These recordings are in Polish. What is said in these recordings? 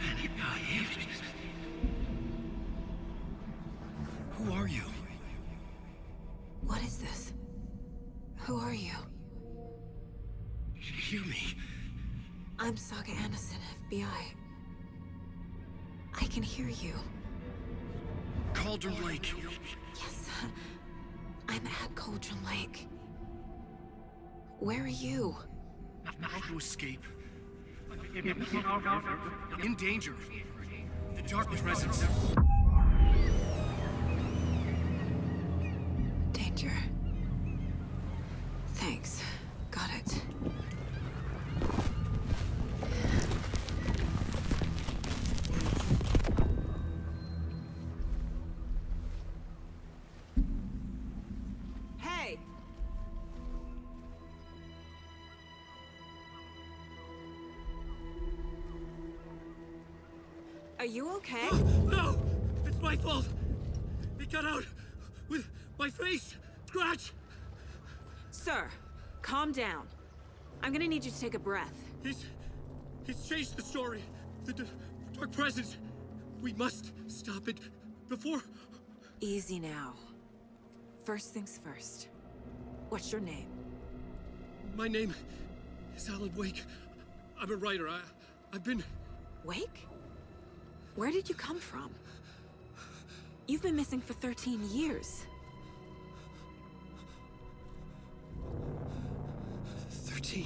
Who are you? What is this? Who are you? Hear me. I'm Saga Anderson, FBI. I can hear you. Cauldron Lake. Yes, I'm at Cauldron Lake. Where are you? How to escape. In danger. The Dark Presence. Danger. Thanks. Got it. Hey! Are you okay? No! It's my fault! It got out with my face! Scratch! Sir, calm down. I'm gonna need you to take a breath. He's changed the story. The Dark Presence. We must stop it before... Easy now. First things first. What's your name? My name is Alan Wake. I'm a writer. I've been... Wake? Where did you come from? You've been missing for 13 years. 13.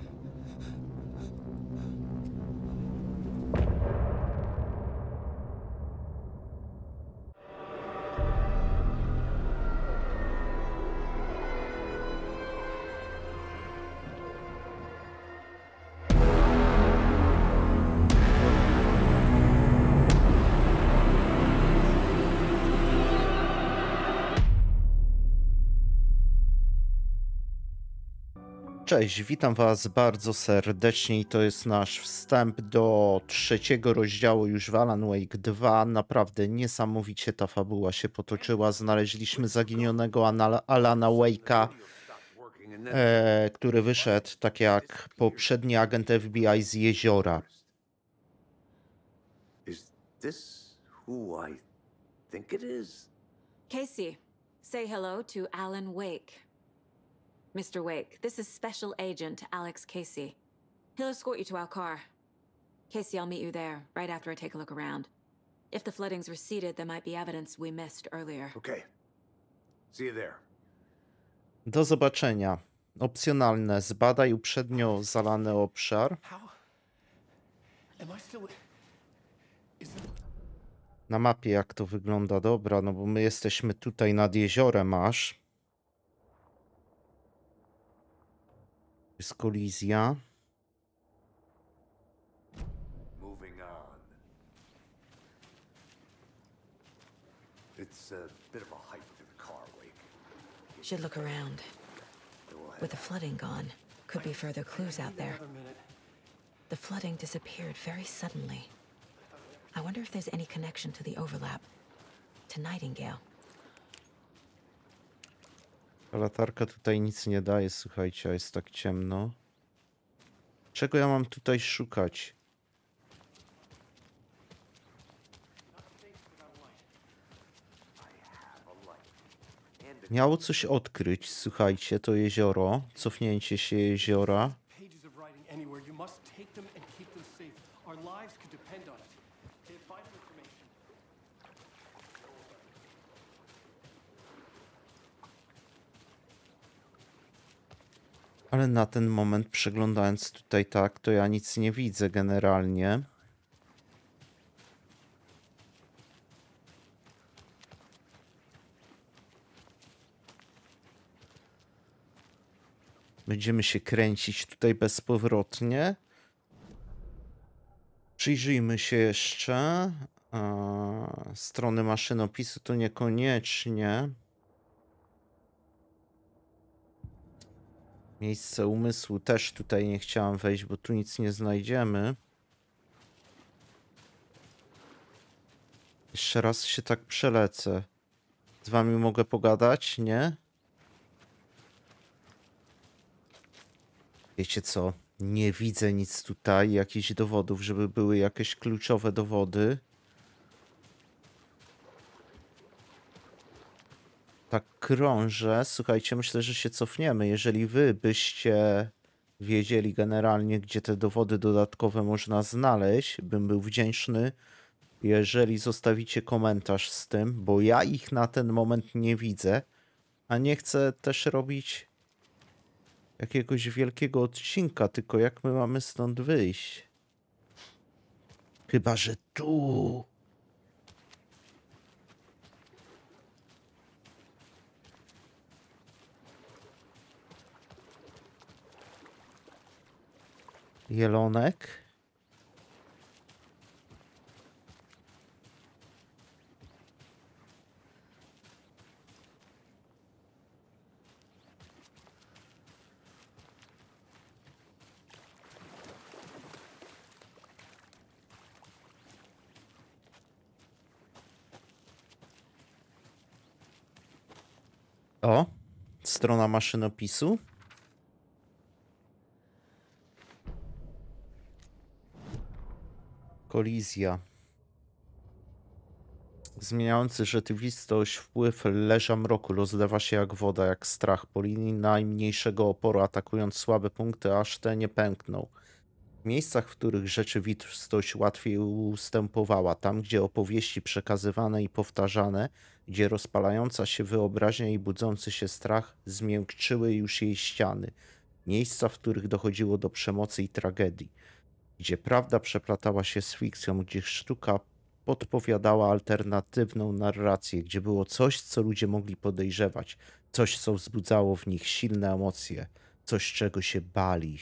Cześć, witam Was bardzo serdecznie i to jest nasz wstęp do trzeciego rozdziału już w Alan Wake 2. Naprawdę niesamowicie ta fabuła się potoczyła. Znaleźliśmy zaginionego Alana Wake'a, który wyszedł tak jak poprzedni agent FBI z jeziora. Is this who I think it is? Casey, say hello to Alan Wake. Mr. Wake, this is Special Agent Alex Casey. He'll escort you to our car. Casey, I'll meet you there, right after I take a look around. If the flooding's receded, there might be evidence we missed earlier. Okay. See you there. Do zobaczenia. Opcjonalne. Zbadaj uprzednio zalany obszar. Na mapie jak to wygląda, dobra, no bo my jesteśmy tutaj nad jeziorem aż. Jest kolizja. Moving on. It's a bit of a hike to the car, Wake. Should look around. With the flooding gone, could be further clues out there. The flooding disappeared very suddenly. I wonder if there's any connection to the overlap. To Nightingale. Latarka tutaj nic nie daje, słuchajcie, a jest tak ciemno. Czego ja mam tutaj szukać? Miało coś odkryć, słuchajcie, to jezioro, cofnięcie się jeziora. Ale na ten moment, przeglądając tutaj tak, to ja nic nie widzę generalnie. Będziemy się kręcić tutaj bezpowrotnie. Przyjrzyjmy się jeszcze. Strony maszynopisu to niekoniecznie. Miejsce umysłu też tutaj nie chciałam wejść, bo tu nic nie znajdziemy. Jeszcze raz się tak przelecę. Z wami mogę pogadać, nie? Wiecie co? Nie widzę nic tutaj, jakichś dowodów, żeby były jakieś kluczowe dowody. Tak krążę. Słuchajcie, myślę, że się cofniemy. Jeżeli wy byście wiedzieli generalnie, gdzie te dowody dodatkowe można znaleźć, bym był wdzięczny, jeżeli zostawicie komentarz z tym, bo ja ich na ten moment nie widzę, a nie chcę też robić jakiegoś wielkiego odcinka, tylko jak my mamy stąd wyjść? Chyba że tu. Jelonek. O, strona maszynopisu. Kolizja. Zmieniający rzeczywistość wpływ leża mroku rozlewa się jak woda, jak strach. Po linii najmniejszego oporu atakując słabe punkty, aż te nie pękną. W miejscach, w których rzeczywistość łatwiej ustępowała, tam gdzie opowieści przekazywane i powtarzane, gdzie rozpalająca się wyobraźnia i budzący się strach zmiękczyły już jej ściany. Miejsca, w których dochodziło do przemocy i tragedii. Gdzie prawda przeplatała się z fikcją, gdzie sztuka podpowiadała alternatywną narrację, gdzie było coś, co ludzie mogli podejrzewać, coś, co wzbudzało w nich silne emocje, coś, czego się bali.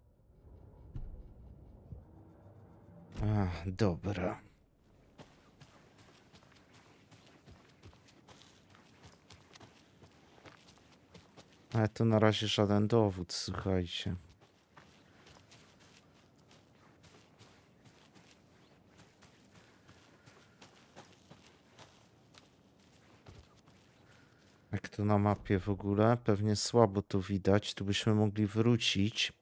Dobra. Ale to na razie żaden dowód, słuchajcie. Jak to na mapie w ogóle? Pewnie słabo to widać. Tu byśmy mogli wrócić.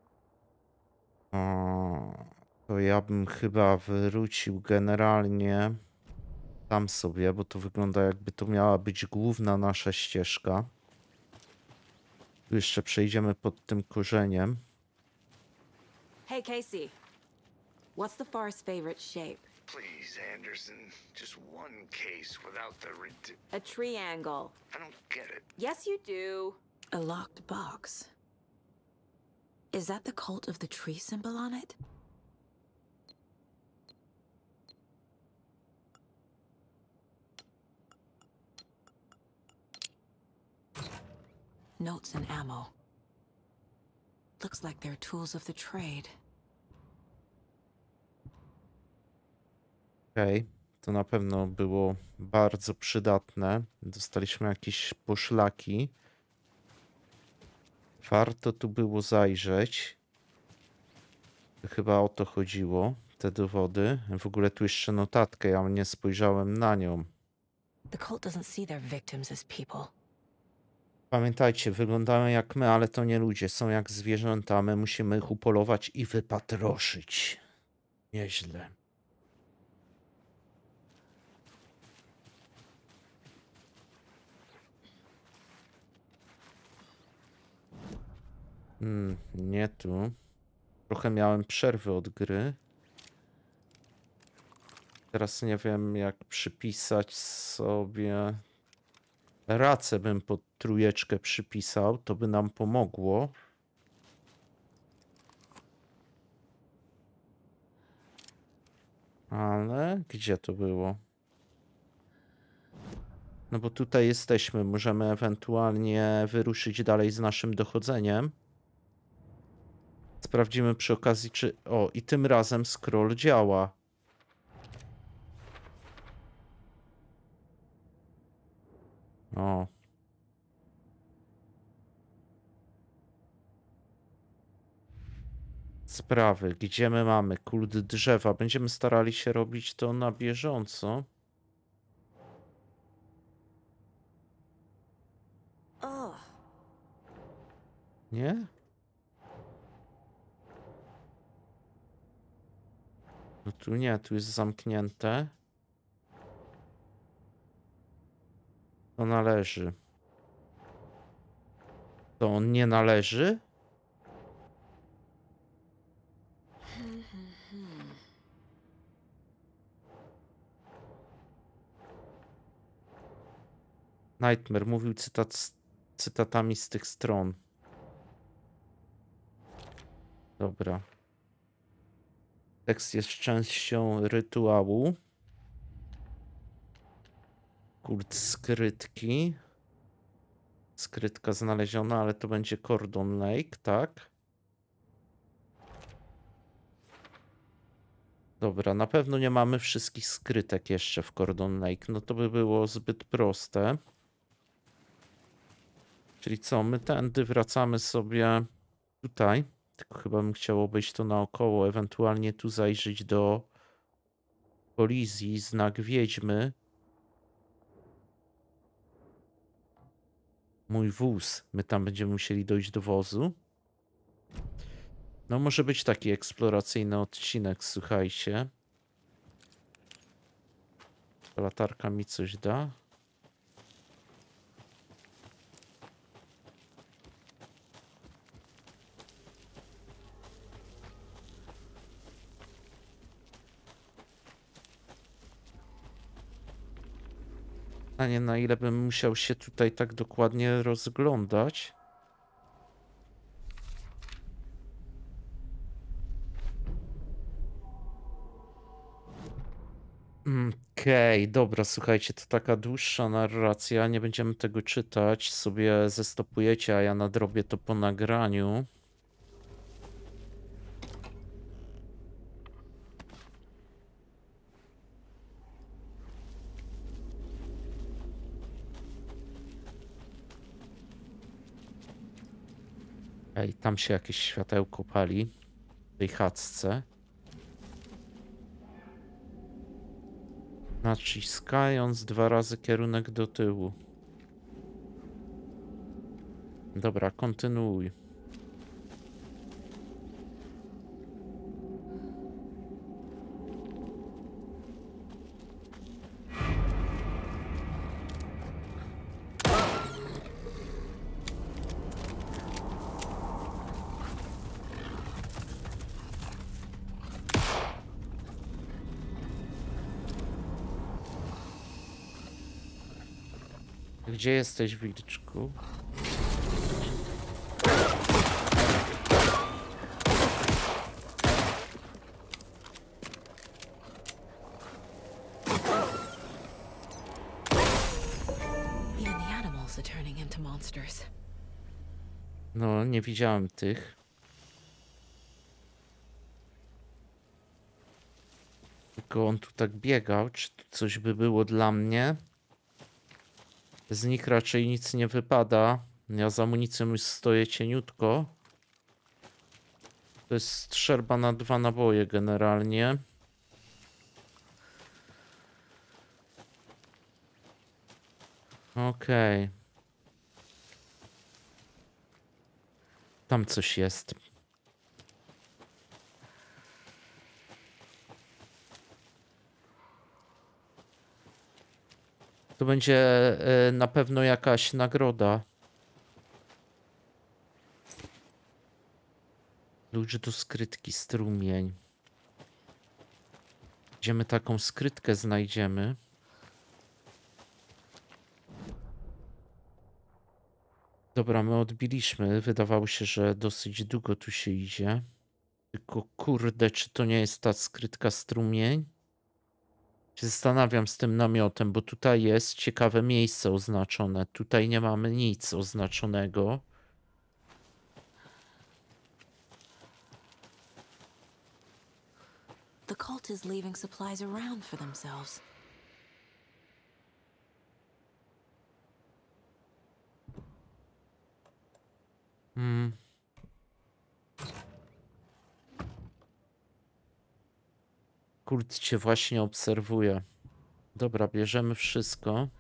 To ja bym chyba wrócił generalnie tam sobie, bo to wygląda jakby to miała być główna nasza ścieżka. Tu jeszcze przejdziemy pod tym korzeniem. Hey, Casey. What's the forest's favorite shape? Please, Anderson. Just one case without the A triangle. I don't get it. Yes, you do. A locked box. Is that the cult of the tree symbol on it? Notes and ammo. Looks like they're tools of the trade. Okej, to na pewno było bardzo przydatne. Dostaliśmy jakieś poszlaki. Warto tu było zajrzeć. Chyba o to chodziło, te dowody. W ogóle tu jeszcze notatkę, ja nie spojrzałem na nią. The cult doesn't see their victims as people. Pamiętajcie, wyglądają jak my, ale to nie ludzie. Są jak zwierzęta, my musimy ich upolować i wypatroszyć. Nieźle. Nie tu. Trochę miałem przerwy od gry. Teraz nie wiem, jak przypisać sobie... Racę bym pod trójeczkę przypisał, to by nam pomogło. Ale gdzie to było? No bo tutaj jesteśmy, możemy ewentualnie wyruszyć dalej z naszym dochodzeniem. Sprawdzimy przy okazji, czy... O, i tym razem scroll działa. O. Sprawy, gdzie my mamy kult drzewa? Będziemy starali się robić to na bieżąco. Nie? No tu nie, tu jest zamknięte. To należy. To on nie należy? Nightmare mówił cytatami z tych stron. Dobra. Tekst jest częścią rytuału. Kult skrytki. Skrytka znaleziona, ale to będzie Cordon Lake, tak? Dobra, na pewno nie mamy wszystkich skrytek jeszcze w Cordon Lake. No to by było zbyt proste. Czyli co, my tędy wracamy sobie tutaj. Tylko chyba bym chciał obejść to naokoło, ewentualnie tu zajrzeć do kolizji, znak wiedźmy. Mój wóz. My tam będziemy musieli dojść do wozu. No może być taki eksploracyjny odcinek, słuchajcie. Latarka mi coś da? Pytanie, na ile bym musiał się tutaj tak dokładnie rozglądać. Okej, dobra, słuchajcie, to taka dłuższa narracja, nie będziemy tego czytać, sobie zestopujecie, a ja nadrobię to po nagraniu. Ej, tam się jakieś światełko pali w tej chatce. Naciskając 2 razy kierunek do tyłu. Dobra, kontynuuj. Gdzie jesteś, wilczku? Even the animals are turning into monsters. No, nie widziałem tych. Tylko on tu tak biegał. Czy tu coś by było dla mnie? Z nich raczej nic nie wypada. Ja z amunicją już stoję cieniutko. To jest strzelba na 2 naboje generalnie. Okej. Tam coś jest. To będzie na pewno jakaś nagroda. Klucz do skrytki, strumień. Gdzie my taką skrytkę znajdziemy? Dobra, my odbiliśmy. Wydawało się, że dosyć długo tu się idzie. Tylko kurde, czy to nie jest ta skrytka strumień? Się zastanawiam z tym namiotem, bo tutaj jest ciekawe miejsce oznaczone. Tutaj nie mamy nic oznaczonego. The cult is leaving supplies around for themselves. Kult cię właśnie obserwuje. Dobra, bierzemy wszystko.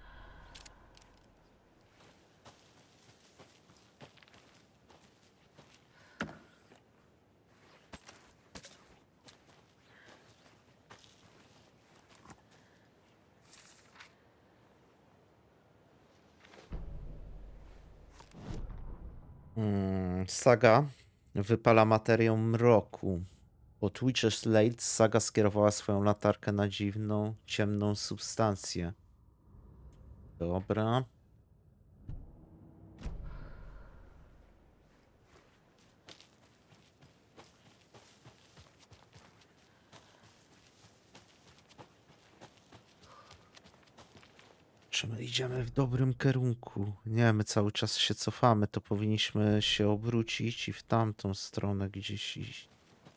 Saga wypala materię mroku. Pod Witcher's Lake Saga skierowała swoją latarkę na dziwną, ciemną substancję. Dobra. Czy my idziemy w dobrym kierunku? Nie, my cały czas się cofamy, to powinniśmy się obrócić i w tamtą stronę gdzieś iść.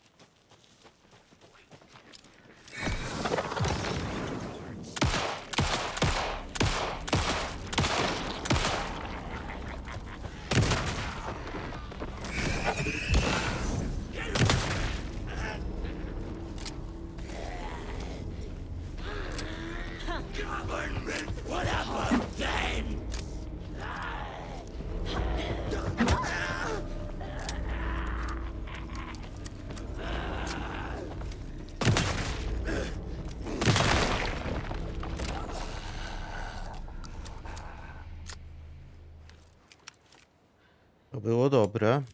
To było dobre.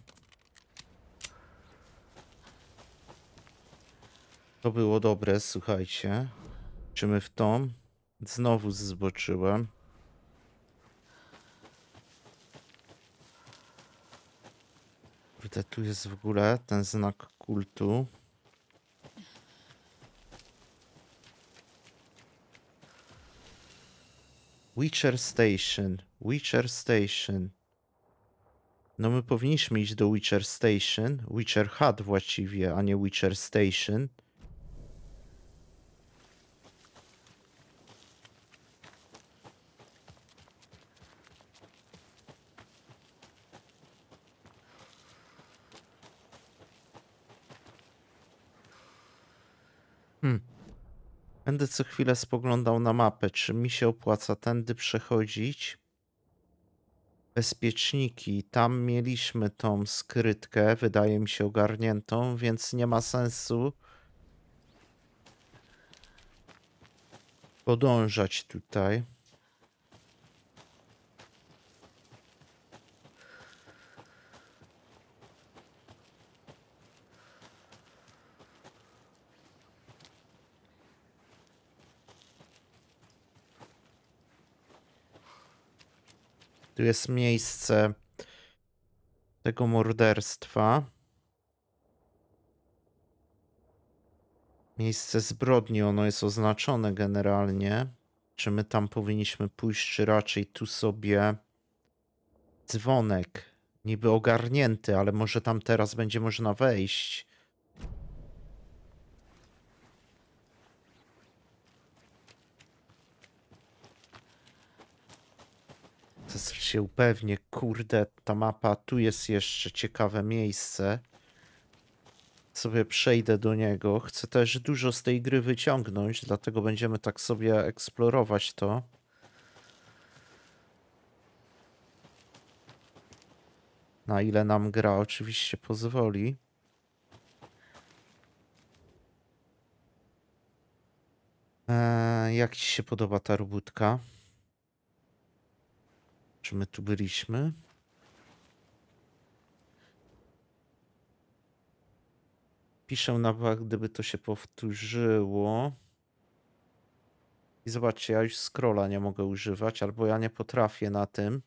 To było dobre, słuchajcie. Czy my w tą? Znowu zboczyłem. Kurde, tu jest w ogóle ten znak kultu. Witcher Station. Witcher Station. No my powinniśmy iść do Witcher Station. Witcher Hut właściwie, a nie Witcher Station. Będę co chwilę spoglądał na mapę, czy mi się opłaca tędy przechodzić. Bezpieczniki. Tam mieliśmy tą skrytkę, wydaje mi się ogarniętą, więc nie ma sensu podążać tutaj. Tu jest miejsce tego morderstwa. Miejsce zbrodni, ono jest oznaczone generalnie. Czy my tam powinniśmy pójść, czy raczej tu sobie dzwonek. Niby ogarnięty, ale może tam teraz będzie można wejść. To się upewnię, kurde, ta mapa, tu jest jeszcze ciekawe miejsce. Sobie przejdę do niego. Chcę też dużo z tej gry wyciągnąć, dlatego będziemy tak sobie eksplorować to. Na ile nam gra oczywiście pozwoli. Jak ci się podoba ta robótka? Czy my tu byliśmy? Piszę na bak, gdyby to się powtórzyło. I zobaczcie, ja już scrolla nie mogę używać, albo ja nie potrafię na tym.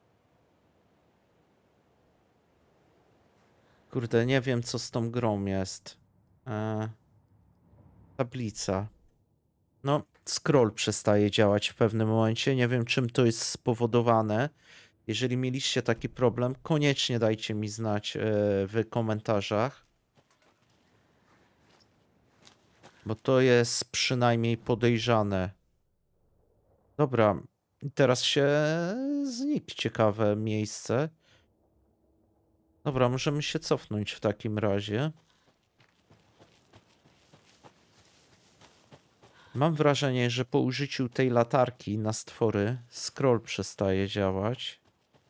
Kurde, nie wiem co z tą grą jest. Tablica. No, scroll przestaje działać w pewnym momencie. Nie wiem czym to jest spowodowane. Jeżeli mieliście taki problem, koniecznie dajcie mi znać w komentarzach. Bo to jest przynajmniej podejrzane. Dobra, teraz się znikł ciekawe miejsce. Dobra, możemy się cofnąć w takim razie. Mam wrażenie, że po użyciu tej latarki na stwory scroll przestaje działać.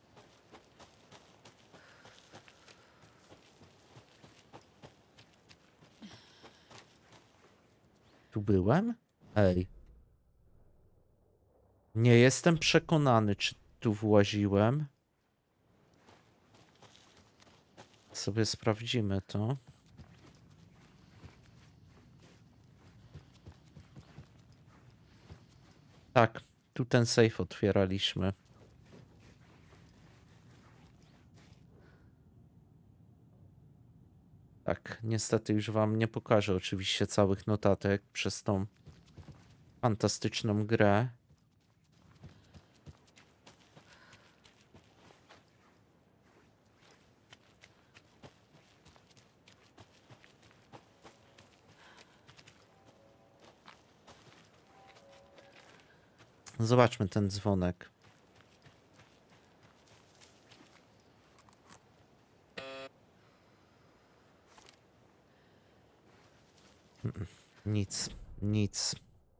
Tu byłem? Ej. Nie jestem przekonany, czy tu właziłem. Sobie sprawdzimy to. Tak, tu ten safe otwieraliśmy. Tak, niestety już wam nie pokażę oczywiście całych notatek przez tą fantastyczną grę. Zobaczmy ten dzwonek. Nic, nic.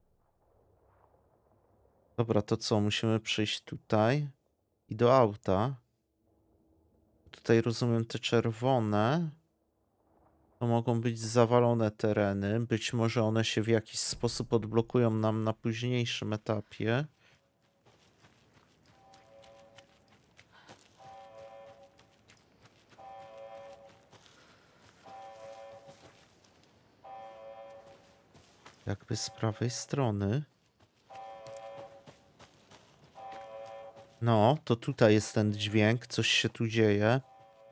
Dobra, to co? Musimy przyjść tutaj i do auta. Tutaj rozumiem te czerwone. To mogą być zawalone tereny. Być może one się w jakiś sposób odblokują nam na późniejszym etapie. Jakby z prawej strony. No, to tutaj jest ten dźwięk. Coś się tu dzieje.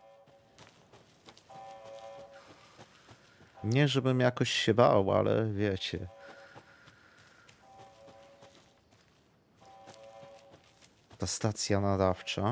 Nie, żebym jakoś się bał, ale wiecie. Ta stacja nadawcza.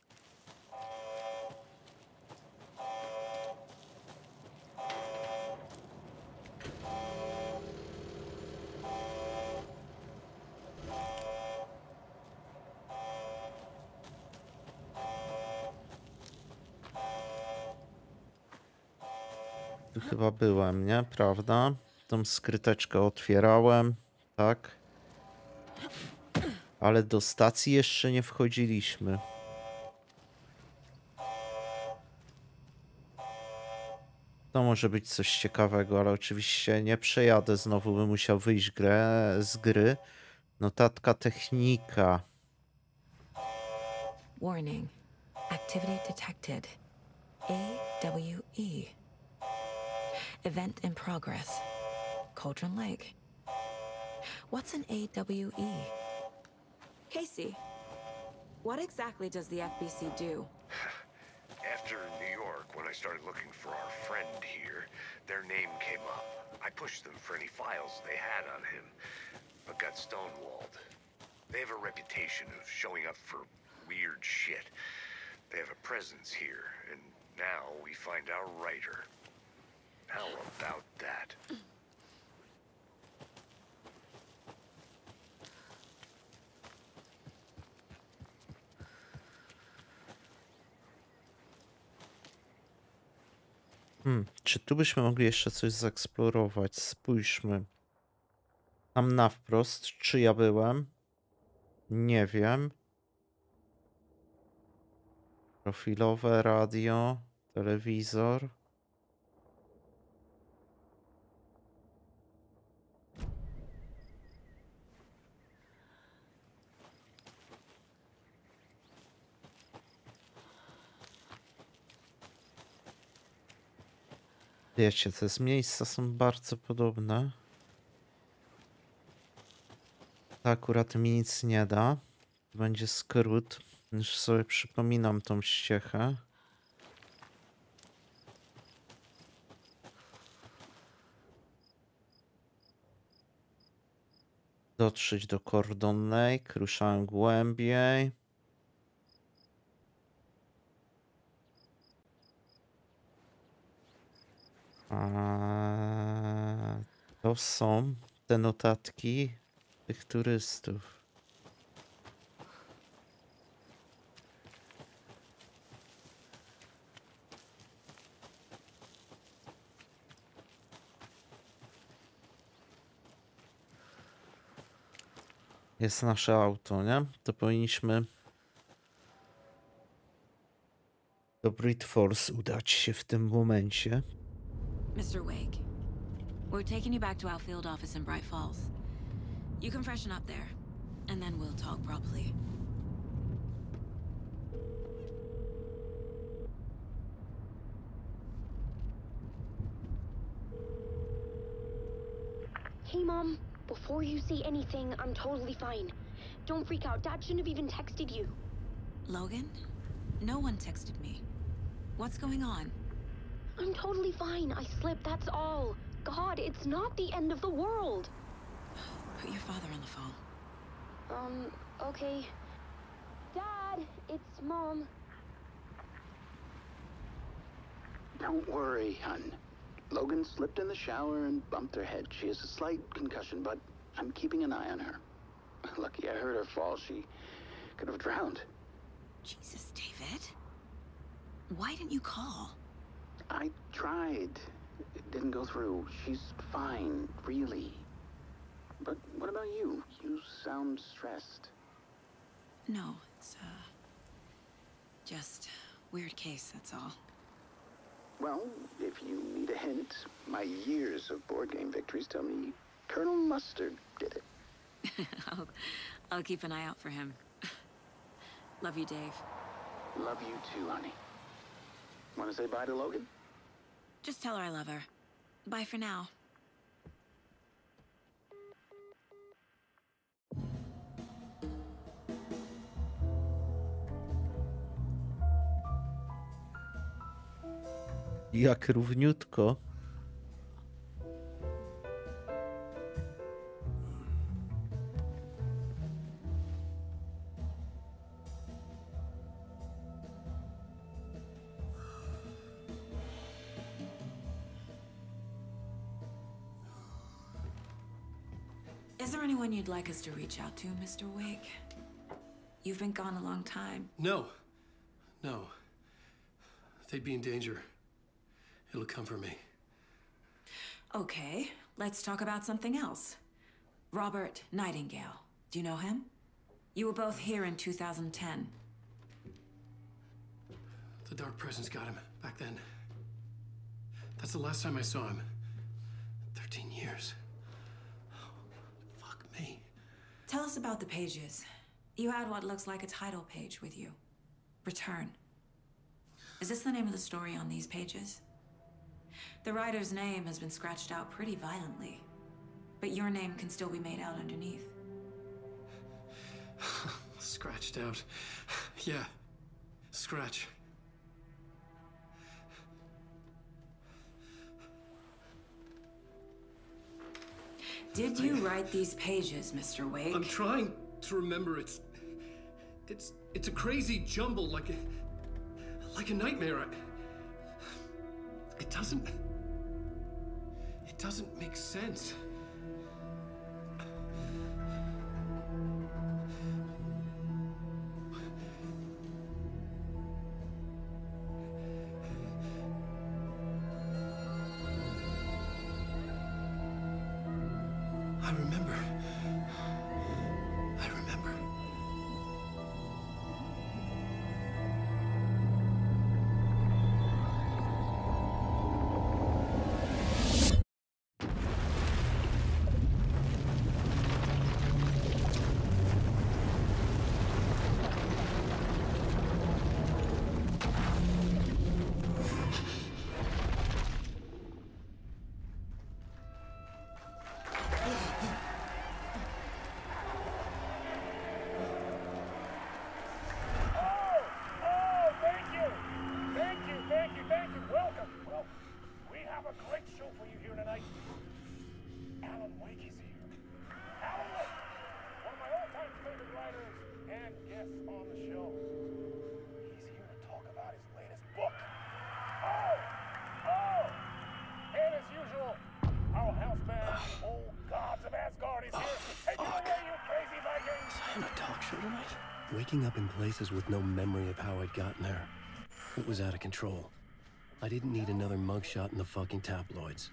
Tu chyba byłem, nie? Prawda? Tą skryteczkę otwierałem, tak? Ale do stacji jeszcze nie wchodziliśmy. To może być coś ciekawego, ale oczywiście nie przejadę. Znowu bym musiał wyjść z gry. Notatka technika. Warning. Activity detected. AWE. Event in progress. Cauldron Lake. What's an AWE? Casey, what exactly does the FBC do? After New York, when I started looking for our friend here, their name came up. I pushed them for any files they had on him, but got stonewalled. They have a reputation of showing up for weird shit. They have a presence here, and now we find our writer. How about that? Czy tu byśmy mogli jeszcze coś zaeksplorować? Spójrzmy. Tam na wprost. Czy ja byłem? Nie wiem. Profilowe, radio, telewizor. Wiecie, te miejsca są bardzo podobne. To akurat mi nic nie da. Będzie skrót. Już sobie przypominam tą ściechę. Dotrzeć do Cordon Lake. Ruszałem głębiej. To są te notatki tych turystów. Jest nasze auto, nie? To powinniśmy do Brit Falls udać się w tym momencie. Mr. Wake, we're taking you back to our field office in Bright Falls. You can freshen up there, and then we'll talk properly. Hey, Mom. Before you say anything, I'm totally fine. Don't freak out. Dad shouldn't have even texted you. Logan? No one texted me. What's going on? I'm totally fine. I slipped, that's all. God, it's not the end of the world. Put your father on the phone. Okay. Dad, it's Mom. Don't worry, hun. Logan slipped in the shower and bumped her head. She has a slight concussion, but I'm keeping an eye on her. Lucky I heard her fall. She could have drowned. Jesus, David. Why didn't you call? I tried. It didn't go through. She's fine, really. But what about you? You sound stressed. No, it's, just weird case, that's all. Well, if you need a hint, my years of board game victories tell me Colonel Mustard did it. I'll keep an eye out for him. Love you, Dave. Love you too, honey. Want to say bye to Logan? Just tell her I love her. Bye for now. Jak równiutko. Is there anyone you'd like us to reach out to, Mr. Wake? You've been gone a long time. No. No. They'd be in danger. It'll come for me. Okay, let's talk about something else. Robert Nightingale. Do you know him? You were both here in 2010. The Dark Presence got him back then. That's the last time I saw him. 13 years. Oh, fuck me. Tell us about the pages. You had what looks like a title page with you. Return. Is this the name of the story on these pages? The writer's name has been scratched out pretty violently, but your name can still be made out underneath. Scratched out. Yeah. Scratch. Did you write these pages, Mr. Wake? I'm trying to remember. It's a crazy jumble, like a nightmare. It doesn't make sense. I remember. Waking up in places with no memory of how I'd gotten there. It was out of control. I didn't need another mugshot in the fucking tabloids.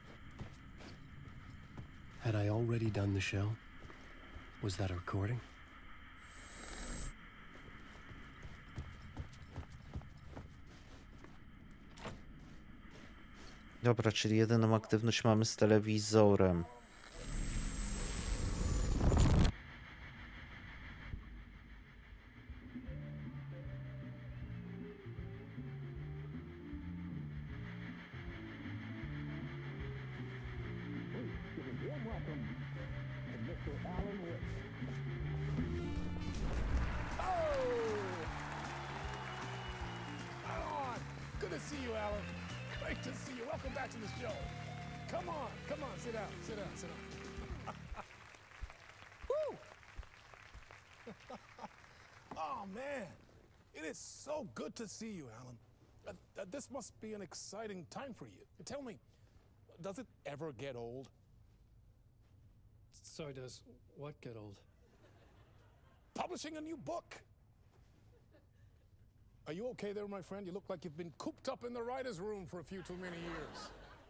Had I already done the show? Was that a recording? Dobra, czyli jedyną aktywność mamy z telewizorem. see you, Alan. Great to see you. Welcome back to the show. Come on, sit down, sit down, sit down. Woo! Oh, man. It is so good to see you, Alan. This must be an exciting time for you. Tell me, does it ever get old? Sorry, does what get old? Publishing a new book. Are you okay there, my friend? You look like you've been cooped up in the writer's room for a few too many years.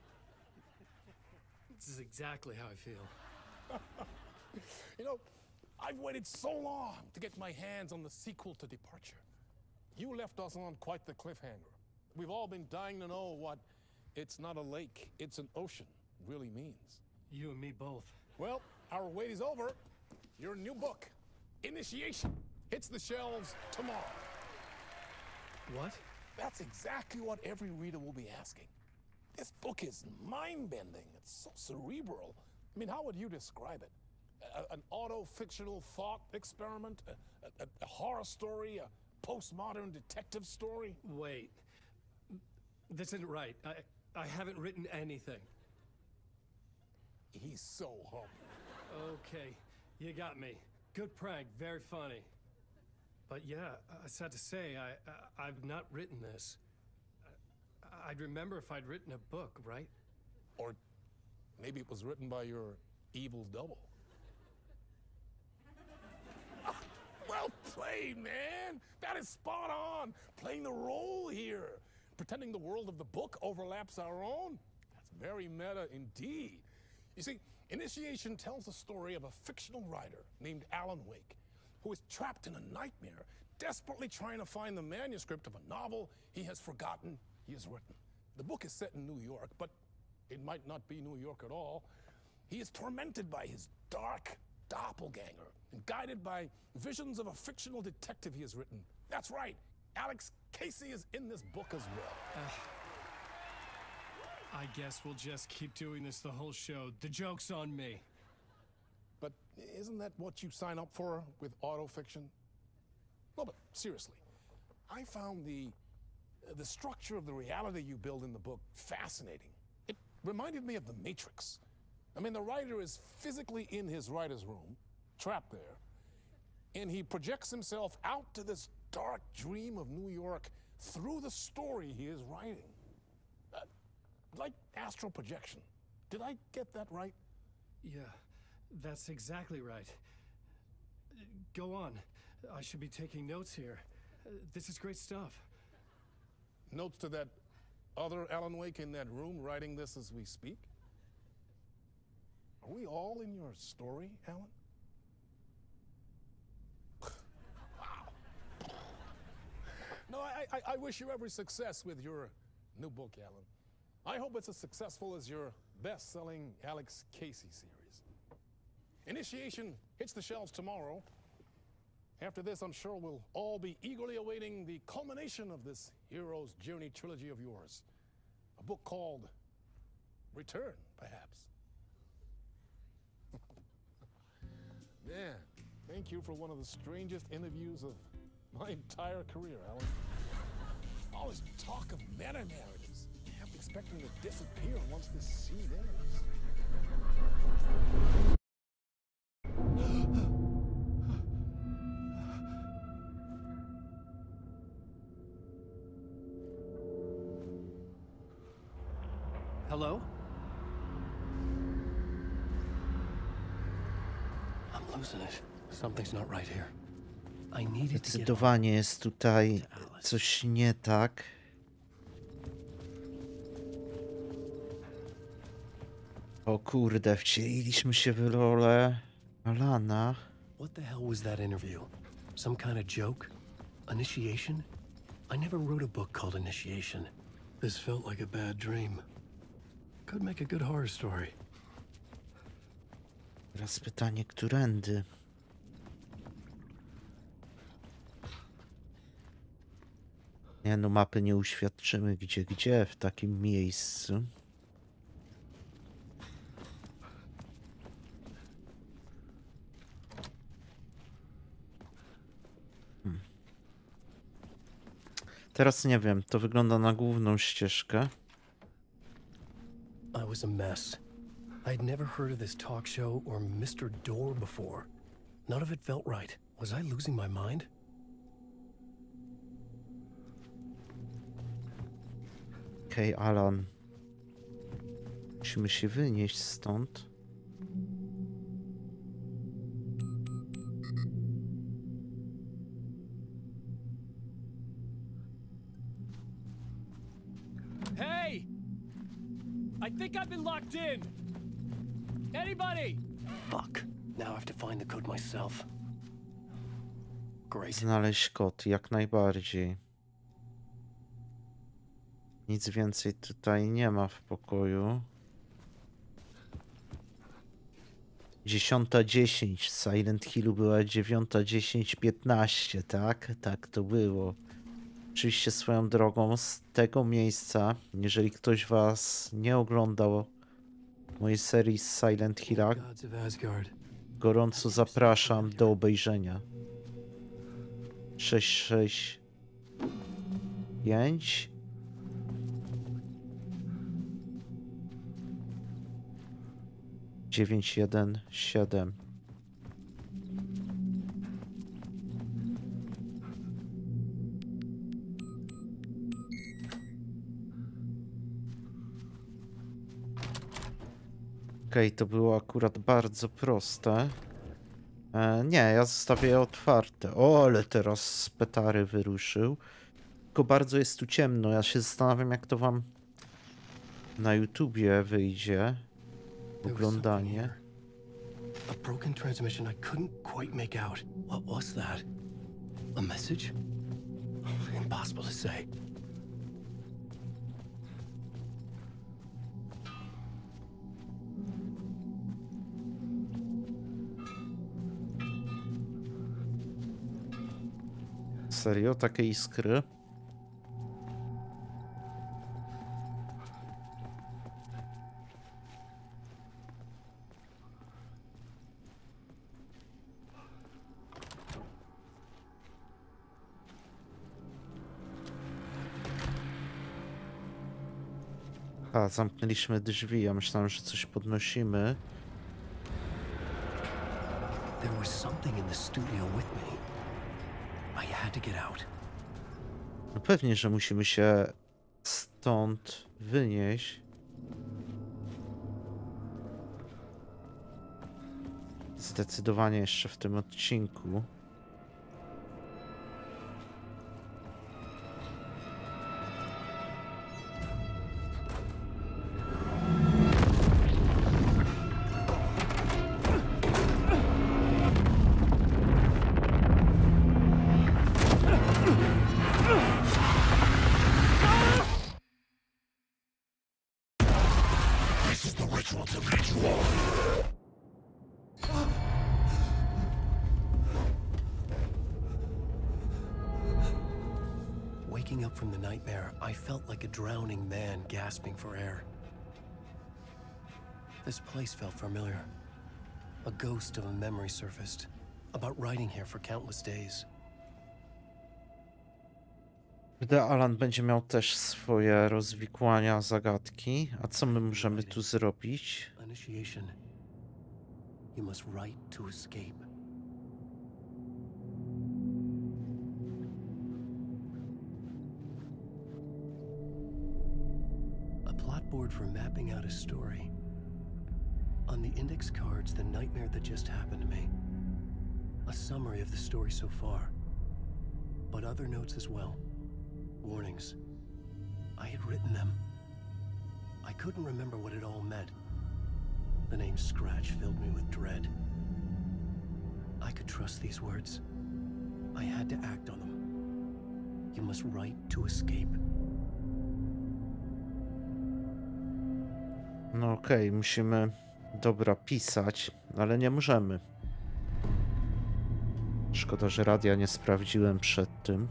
This is exactly how I feel. You know, I've waited so long to get my hands on the sequel to Departure. You left us on quite the cliffhanger. We've all been dying to know what "it's not a lake, it's an ocean" really means. You and me both. Well, our wait is over. Your new book, Initiation, hits the shelves tomorrow. What? That's exactly what every reader will be asking. This book is mind-bending. It's so cerebral. I mean, how would you describe it? An auto-fictional thought experiment? A horror story? A postmodern detective story? Wait. This isn't right. I haven't written anything. He's so humble. Okay, you got me. Good prank, very funny. But yeah, sad to say, I've not written this. I'd remember if I'd written a book, right? Or maybe it was written by your evil double. Well played, man! That is spot on! Playing the role here. Pretending the world of the book overlaps our own. That's very meta indeed. You see, Initiation tells the story of a fictional writer named Alan Wake, who is trapped in a nightmare, desperately trying to find the manuscript of a novel he has forgotten he has written. The book is set in New York, but it might not be New York at all. He is tormented by his dark doppelganger and guided by visions of a fictional detective he has written. That's right, Alex Casey is in this book as well. I guess we'll just keep doing this the whole show. The joke's on me. But isn't that what you sign up for with autofiction? No, but seriously, I found the structure of the reality you build in the book fascinating. It reminded me of The Matrix. I mean, the writer is physically in his writer's room, trapped there, and he projects himself out to this dark dream of New York through the story he is writing. Like astral projection. Did I get that right? Yeah, that's exactly right. Go on. I should be taking notes here. This is great stuff. Notes to that other Alan Wake in that room writing this as we speak? Are we all in your story, Alan? Wow. No, I wish you every success with your new book, Alan. I hope it's as successful as your best-selling Alex Casey series. Initiation hits the shelves tomorrow. After this, I'm sure we'll all be eagerly awaiting the culmination of this hero's journey trilogy of yours. A book called Return, perhaps. Man, thank you for one of the strangest interviews of my entire career, Alan. All this talk of meta-narratives. I'm expecting to disappear once this scene ends. Hello? I'm losing it. Something's not right here. I needed to get Zdecydowanie jest tutaj coś nie tak. O kurde, wcieliliśmy się w rolę Alana. What the hell was that interview? Some kind of joke? Initiation? I never wrote a book called Initiation. This felt like a bad dream. Could make a good horror story. Teraz pytanie, którędy? Nie no, mapy nie uświadczymy gdzie w takim miejscu. Teraz nie wiem, to wygląda na główną ścieżkę. I was a mess. I'd never heard of this talk show or Mr. Door before. None of it felt right. Was I losing my mind? Okej, Alan. Musimy się wynieść stąd. Hey! I think I've been locked in. Anybody? Fuck. Now I have to find the code myself. Great. Znaleźć kod, jak najbardziej. Nic więcej tutaj nie ma w pokoju. 10:10. W Silent Hillu była 9:10:15, tak? Tak to było. Oczywiście swoją drogą z tego miejsca, jeżeli ktoś was nie oglądał mojej serii z Silent Hilla, Gods of Asgard. gorąco zapraszam do obejrzenia. 665 917. Okej, to było akurat bardzo proste. Nie, ja zostawię je otwarte. O, ale teraz z petary wyruszył. Tylko bardzo jest tu ciemno. Ja się zastanawiam, jak to wam na YouTubie wyjdzie. Oglądanie. A broken transmission I couldn't quite make out. What was that? A message? Impossible to say. Serio? Takie iskry? A, zamknęliśmy drzwi. Ja myślałem, że coś podnosimy. There was something in the studio with me. I had to get out. No pewnie, że musimy się stąd wynieść. Zdecydowanie jeszcze w tym odcinku. Waking up from the nightmare, I felt like a drowning man gasping for air. This place felt familiar. A ghost of a memory surfaced, about riding here for countless days. Gdy Alan będzie miał też swoje rozwikłania, zagadki. A co my możemy tu zrobić? Initiation. You must write to escape. A plotboard for mapping out a story. On the index cards, the nightmare that just happened to me. A summary of the story so far. But other notes as well. Warnings. I had written them. I couldn't remember what it all meant. The name Scratch filled me with dread. I could trust these words. I had to act on them. You must write to escape. No okej, musimy... Dobra, pisać, ale nie możemy. Szkoda, że radia nie sprawdziłem przed tym.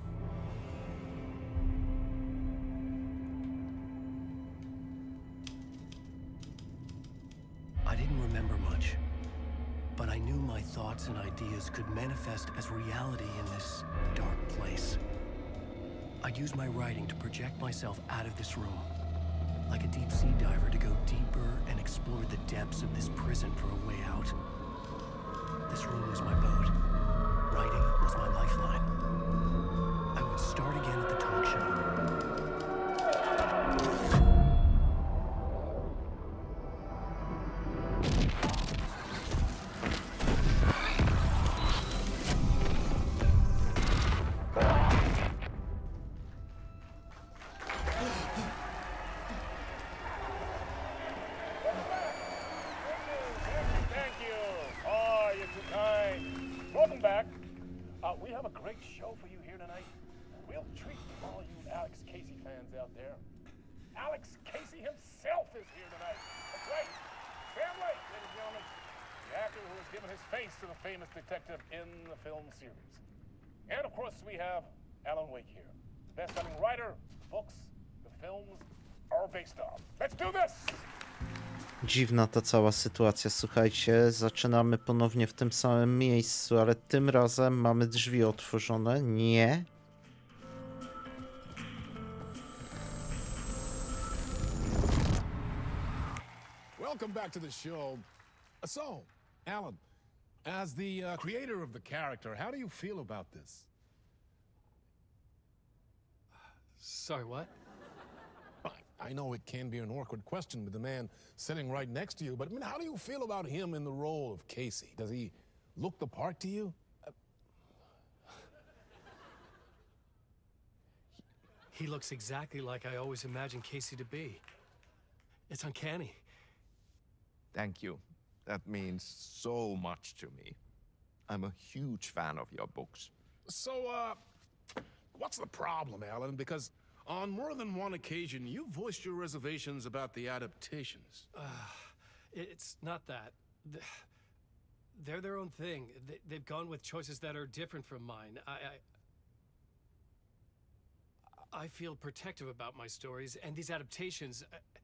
I didn't remember much, but I knew my thoughts and ideas could manifest as reality in this dark place. I'd use my writing to project myself out of this room. Like a deep sea diver to go deeper and explore the depths of this prison for a way out. This room was my boat. Writing was my lifeline. I would start again at the talk show. Thank you. Oh, you're too kind. Welcome back. We have a great show for you here tonight. Real treat for all you Alex Casey fans out there. Alex Casey himself is here tonight. That's right. Sam Lake, ladies and gentlemen. The actor who has given his face to the famous detective in the film series. And of course, we have Alan Wake here. Best-selling writer, books, the films are based on. Let's do this! Dziwna ta cała sytuacja. Słuchajcie, zaczynamy ponownie w tym samym miejscu, ale tym razem mamy drzwi otworzone. Nie. Welcome back to the show. So, Alan, as the creator of the character, how do you feel about this? Sorry, what? I know it can be an awkward question with the man sitting right next to you, but I mean, how do you feel about him in the role of Casey? Does he look the part to you? He looks exactly like I always imagined Casey to be. It's uncanny. Thank you. That means so much to me. I'm a huge fan of your books. So, what's the problem, Alan? Because on more than one occasion, you voiced your reservations about the adaptations. It's not that. They're their own thing. They've gone with choices that are different from mine. I feel protective about my stories, and these adaptations...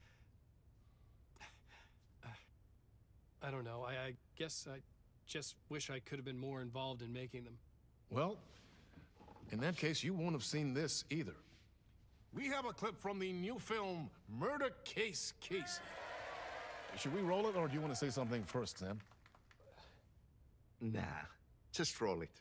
I don't know. I guess I just wish I could have been more involved in making them. Well, in that case, you won't have seen this either. We have a clip from the new film, Murder Case Casey. Should we roll it, or do you want to say something first, Sam? Nah, just roll it.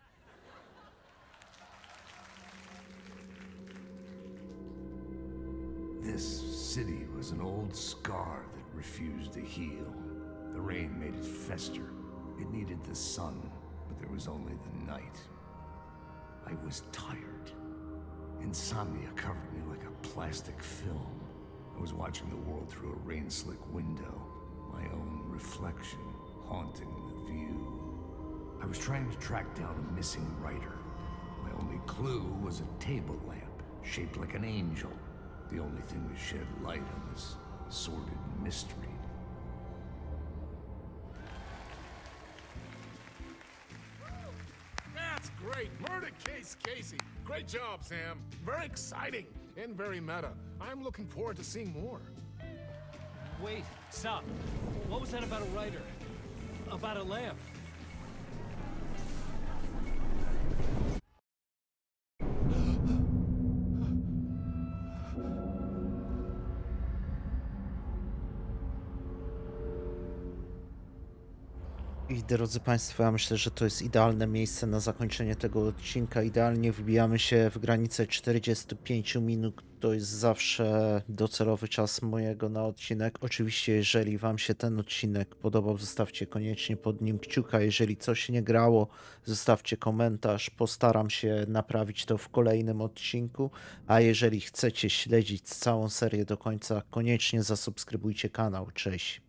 This city was an old scar that refused to heal. The rain made it fester. It needed the sun, but there was only the night. I was tired. Insomnia covered me like a plastic film. I was watching the world through a rain-slick window, my own reflection haunting the view. I was trying to track down a missing writer. My only clue was a table lamp shaped like an angel, the only thing to shed light on this sordid mystery. That's great! Murder Case Casey! Great job, Sam. Very exciting and very meta. I'm looking forward to seeing more. Wait, stop. What was that about a writer? About a lamp? I drodzy Państwo, ja myślę, że to jest idealne miejsce na zakończenie tego odcinka. Idealnie wbijamy się w granicę 45 minut. To jest zawsze docelowy czas mojego na odcinek. Oczywiście, jeżeli Wam się ten odcinek podobał, zostawcie koniecznie pod nim kciuka. Jeżeli coś nie grało, zostawcie komentarz. Postaram się naprawić to w kolejnym odcinku. A jeżeli chcecie śledzić całą serię do końca, koniecznie zasubskrybujcie kanał. Cześć.